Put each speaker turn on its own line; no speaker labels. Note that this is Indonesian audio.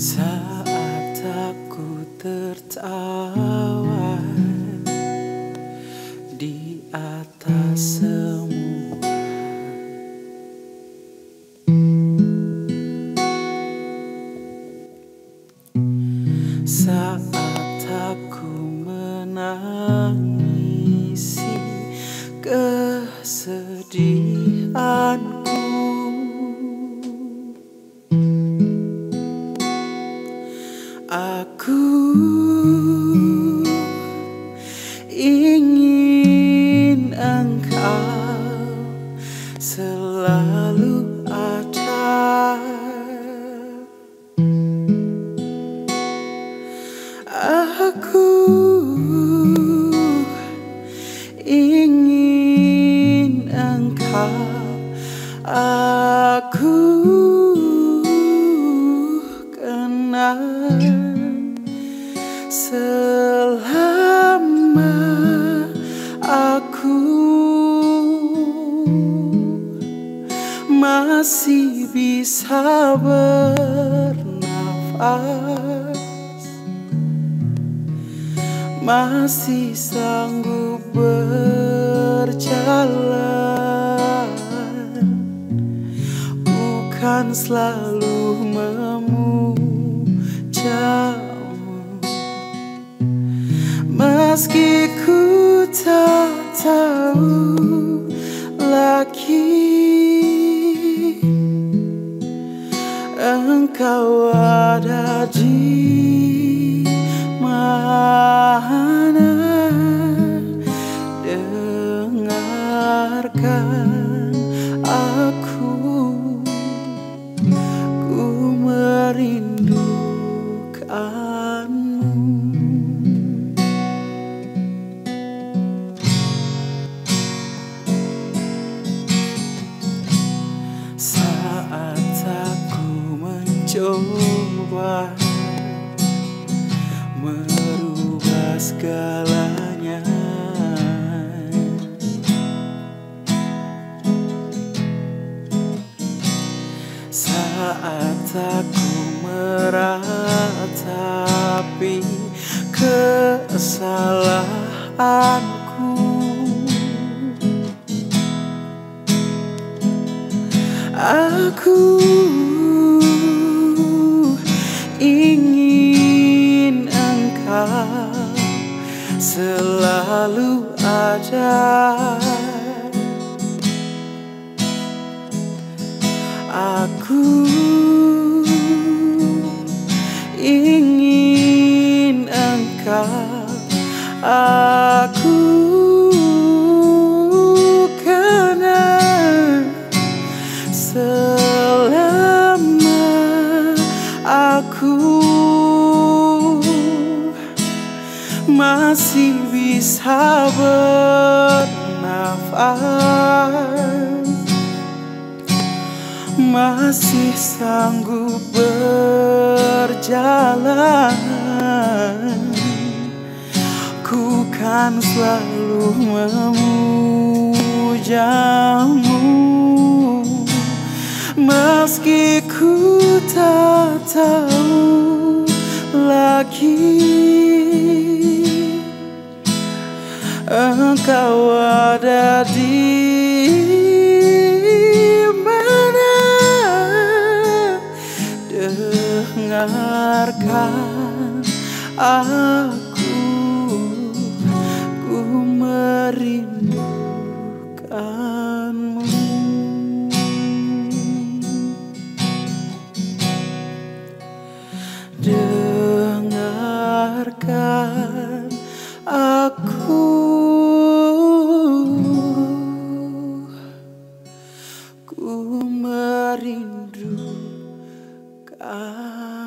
Saat aku tertawa di atas semua, saat aku menangisi kesedihanku, aku ingin engkau selalu ada. Aku ingin engkau, aku kenal selama aku masih bisa bernafas, masih sanggup berjalan, bukan selalu memujamu. Meski ku tak tahu lagi engkau ada di mana, dengarkan aku, ku merindukanmu. Saat aku mencoba merubah segalanya, saat aku meratapi kesalahanku, aku ingin engkau selalu ada. Aku ingin engkau, aku kenal selama aku masih bisa bernafas, masih sanggup berjalan, ku kan selalu memujamu. Meski ku tak tahu lagi engkau ada di mana, dengarkan aku, ku merindukanmu. Dengarkan aku, ku merindukan.